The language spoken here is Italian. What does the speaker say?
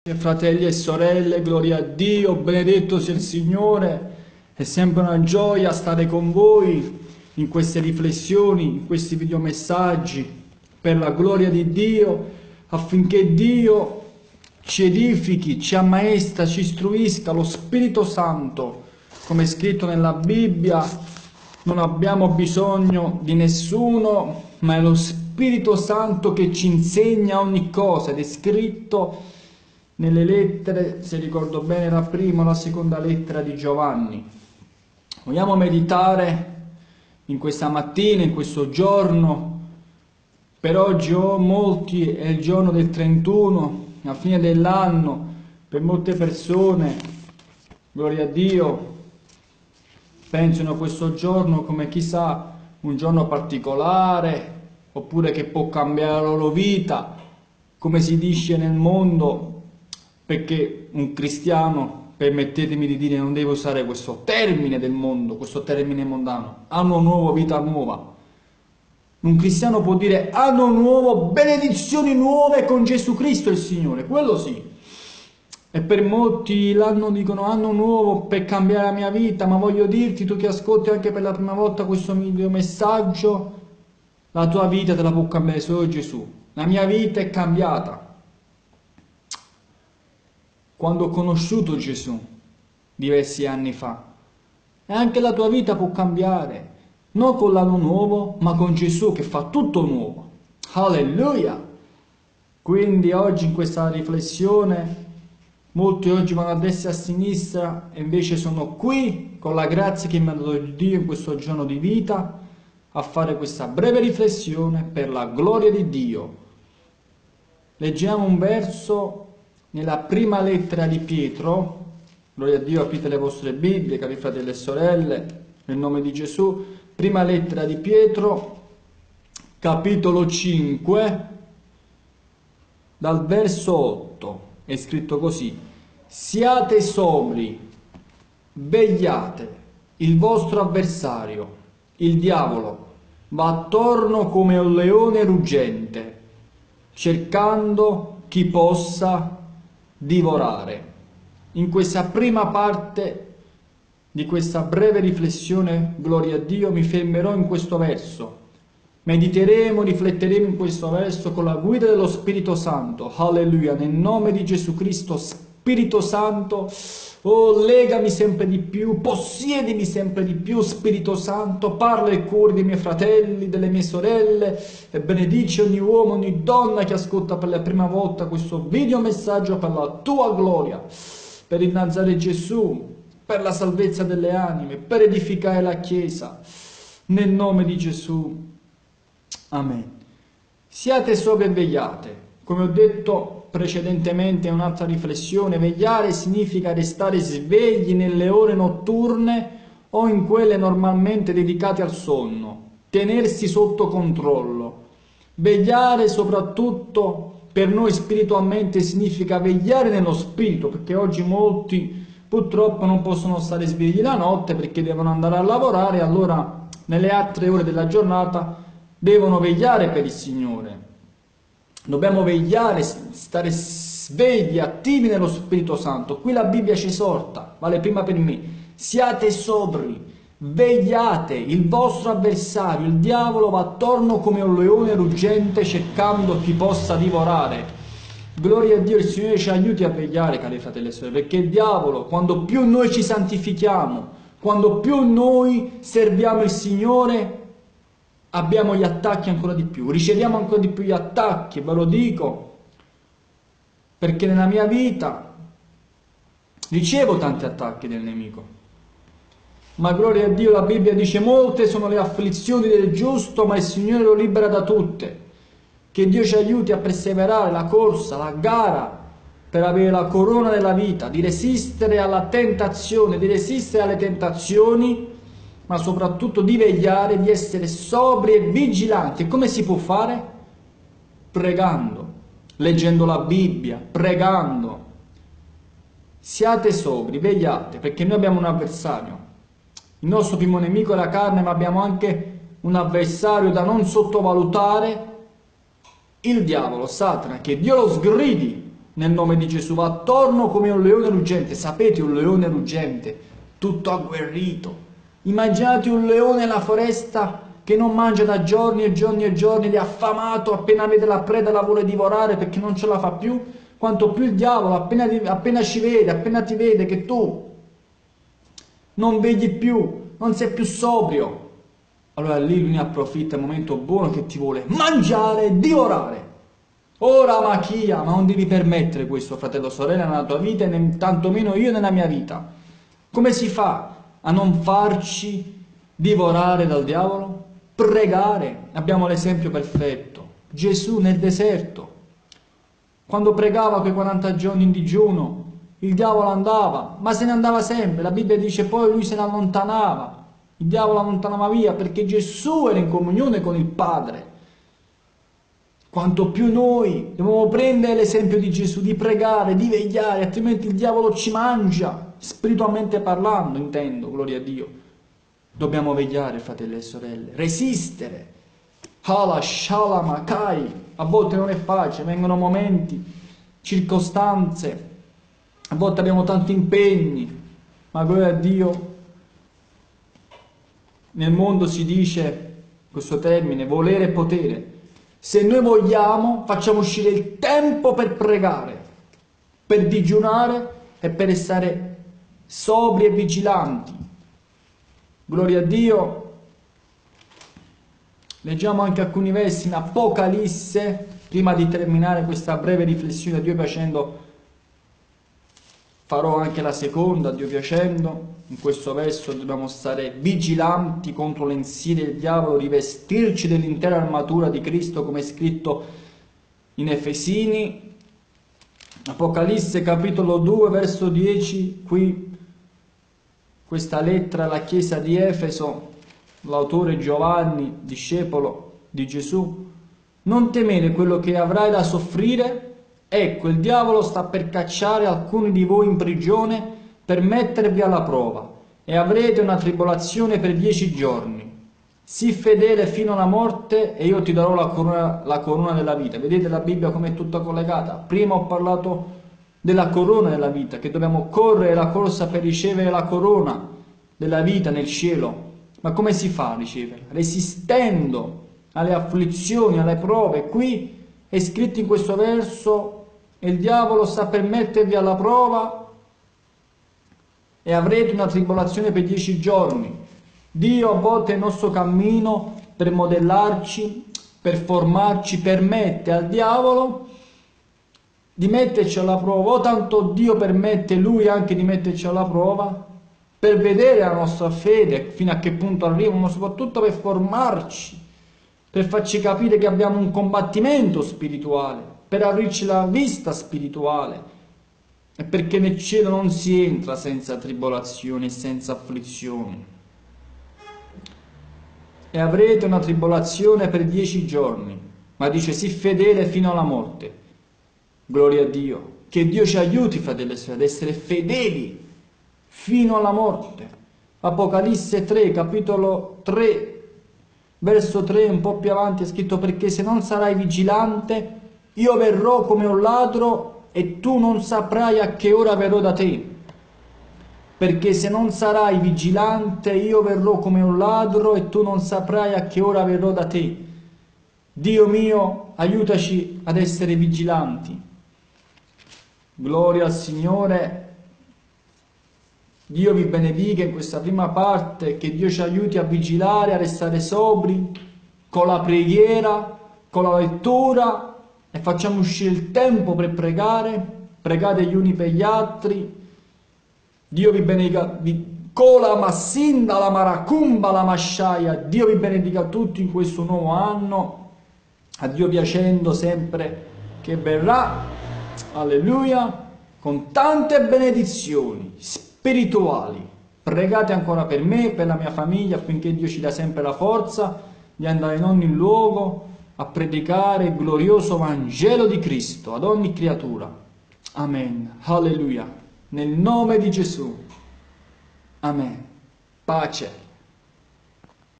Fratelli e sorelle, gloria a Dio, benedetto sia il Signore, è sempre una gioia stare con voi in queste riflessioni, in questi videomessaggi, per la gloria di Dio, affinché Dio ci edifichi, ci ammaestra, ci istruisca, lo Spirito Santo, come è scritto nella Bibbia, non abbiamo bisogno di nessuno, ma è lo Spirito Santo che ci insegna ogni cosa, ed è scritto nelle lettere, se ricordo bene, la prima o la seconda lettera di Giovanni. Vogliamo meditare in questa mattina, in questo giorno. Per oggi molti è il giorno del 31, la fine dell'anno. Per molte persone, gloria a Dio, pensano a questo giorno come chissà un giorno particolare, oppure che può cambiare la loro vita, come si dice nel mondo, perché un cristiano, permettetemi di dire, non deve usare questo termine del mondo, questo termine mondano, anno nuovo, vita nuova. Un cristiano può dire anno nuovo, benedizioni nuove con Gesù Cristo il Signore, quello sì. E per molti l'anno dicono anno nuovo per cambiare la mia vita, ma voglio dirti, tu che ascolti anche per la prima volta questo video messaggio, la tua vita te la può cambiare solo Gesù. La mia vita è cambiata quando ho conosciuto Gesù diversi anni fa, e anche la tua vita può cambiare, non con l'anno nuovo, ma con Gesù che fa tutto nuovo. Alleluia! Quindi oggi in questa riflessione, molti oggi vanno a destra e a sinistra, e invece sono qui con la grazia che mi ha dato Dio in questo giorno di vita a fare questa breve riflessione per la gloria di Dio. Leggiamo un verso nella prima lettera di Pietro. Gloria a Dio, aprite le vostre Bibbie, cari fratelli e sorelle, nel nome di Gesù. Prima lettera di Pietro, capitolo 5, dal verso 8, è scritto così: siate sobri, vegliate, il vostro avversario, il diavolo, va attorno come un leone ruggente, cercando chi possa divorare. In questa prima parte di questa breve riflessione, gloria a Dio, mi fermerò in questo verso. Mediteremo, rifletteremo in questo verso con la guida dello Spirito Santo. Alleluia, nel nome di Gesù Cristo. Spirito Santo, oh, legami sempre di più, possiedimi sempre di più, Spirito Santo, parla ai cuori dei miei fratelli, delle mie sorelle, e benedici ogni uomo, ogni donna che ascolta per la prima volta questo video messaggio per la tua gloria, per innalzare Gesù, per la salvezza delle anime, per edificare la Chiesa, nel nome di Gesù. Amen. Siate sobri e vegliate. Come ho detto precedentemente in un'altra riflessione, vegliare significa restare svegli nelle ore notturne o in quelle normalmente dedicate al sonno, tenersi sotto controllo. Vegliare soprattutto per noi spiritualmente significa vegliare nello spirito, perché oggi molti purtroppo non possono stare svegli la notte perché devono andare a lavorare, allora nelle altre ore della giornata devono vegliare per il Signore. Dobbiamo vegliare, stare svegli, attivi nello Spirito Santo. Qui la Bibbia ci esorta, vale prima per me. Siate sobri, vegliate, il vostro avversario, il diavolo, va attorno come un leone ruggente cercando chi possa divorare. Gloria a Dio, il Signore ci aiuti a vegliare, cari fratelli e sorelle, perché il diavolo, quando più noi ci santifichiamo, quando più noi serviamo il Signore, abbiamo gli attacchi ancora di più, riceviamo ancora di più gli attacchi, ve lo dico, perché nella mia vita ricevo tanti attacchi del nemico, ma gloria a Dio, la Bibbia dice molte sono le afflizioni del giusto, ma il Signore lo libera da tutte. Che Dio ci aiuti a perseverare la corsa, la gara, per avere la corona della vita, di resistere alla tentazione, di resistere alle tentazioni, ma soprattutto di vegliare, di essere sobri e vigilanti. E come si può fare? Pregando, leggendo la Bibbia, pregando. Siate sobri, vegliate, perché noi abbiamo un avversario. Il nostro primo nemico è la carne, ma abbiamo anche un avversario da non sottovalutare, il diavolo, Satana, che Dio lo sgridi nel nome di Gesù, va attorno come un leone ruggente. Sapete, un leone ruggente, tutto agguerrito. Immaginate un leone nella foresta che non mangia da giorni e giorni e giorni, ed è affamato, appena vede la preda la vuole divorare perché non ce la fa più. Quanto più il diavolo, appena ci vede, appena ti vede che tu non vedi più, non sei più sobrio, allora lì lui ne approfitta, è il momento buono che ti vuole mangiare e divorare. Ora macchia, ma non devi permettere questo, fratello, sorella, nella tua vita e tantomeno io nella mia vita. Come si fa a non farci divorare dal diavolo? Pregare. Abbiamo l'esempio perfetto. Gesù nel deserto, quando pregava quei 40 giorni in digiuno, il diavolo andava, ma se ne andava sempre. La Bibbia dice poi lui se ne allontanava, il diavolo allontanava via perché Gesù era in comunione con il Padre. Quanto più noi dobbiamo prendere l'esempio di Gesù, di pregare, di vegliare, altrimenti il diavolo ci mangia, spiritualmente parlando, intendo, gloria a Dio. Dobbiamo vegliare, fratelli e sorelle, resistere. Hala, shalama, kai. A volte non è facile, vengono momenti, circostanze, a volte abbiamo tanti impegni, ma gloria a Dio, nel mondo si dice questo termine, volere e potere. Se noi vogliamo, facciamo uscire il tempo per pregare, per digiunare e per stare sobri e vigilanti. Gloria a Dio. Leggiamo anche alcuni versi in Apocalisse, prima di terminare questa breve riflessione, Dio piacendo. Farò anche la seconda, Dio piacendo. In questo verso dobbiamo stare vigilanti contro le insidie del diavolo, rivestirci dell'intera armatura di Cristo, come è scritto in Efesini. Apocalisse capitolo 2, verso 10, qui questa lettera alla chiesa di Efeso, l'autore Giovanni, discepolo di Gesù. Non temete quello che avrai da soffrire. Ecco, il diavolo sta per cacciare alcuni di voi in prigione per mettervi alla prova, e avrete una tribolazione per 10 giorni. Sii fedele fino alla morte e io ti darò la corona della vita. Vedete la Bibbia come è tutta collegata? Prima ho parlato della corona della vita, che dobbiamo correre la corsa per ricevere la corona della vita nel cielo. Ma come si fa a riceverla? Resistendo alle afflizioni, alle prove. Qui è scritto in questo verso: il diavolo sta per mettervi alla prova e avrete una tribolazione per 10 giorni. Dio a volte nel nostro cammino, per modellarci, per formarci, permette al diavolo di metterci alla prova, o tanto Dio permette lui anche di metterci alla prova, per vedere la nostra fede, fino a che punto arriva, ma soprattutto per formarci, per farci capire che abbiamo un combattimento spirituale, per aprirci la vista spirituale, e perché nel cielo non si entra senza tribolazioni e senza afflizioni. E avrete una tribolazione per 10 giorni, ma dice sii fedele fino alla morte. Gloria a Dio. Che Dio ci aiuti, fratelli e sorelle, ad essere fedeli fino alla morte. Apocalisse 3, capitolo 3, verso 3, un po' più avanti è scritto: perché se non sarai vigilante, io verrò come un ladro e tu non saprai a che ora verrò da te. Perché se non sarai vigilante, io verrò come un ladro e tu non saprai a che ora verrò da te. Dio mio, aiutaci ad essere vigilanti. Gloria al Signore. Dio vi benedica in questa prima parte, che Dio ci aiuti a vigilare, a restare sobri, con la preghiera, con la lettura, e facciamo uscire il tempo per pregare. Pregate gli uni per gli altri. Dio vi benedica, cola massinda la maracumba la masciaia. Dio vi benedica tutti in questo nuovo anno, a Dio piacendo sempre che verrà, alleluia, con tante benedizioni spirituali. Pregate ancora per me, per la mia famiglia, affinché Dio ci dia sempre la forza di andare in ogni luogo a predicare il glorioso Vangelo di Cristo ad ogni creatura. Amen, alleluia. Nel nome di Gesù. Amen. Pace.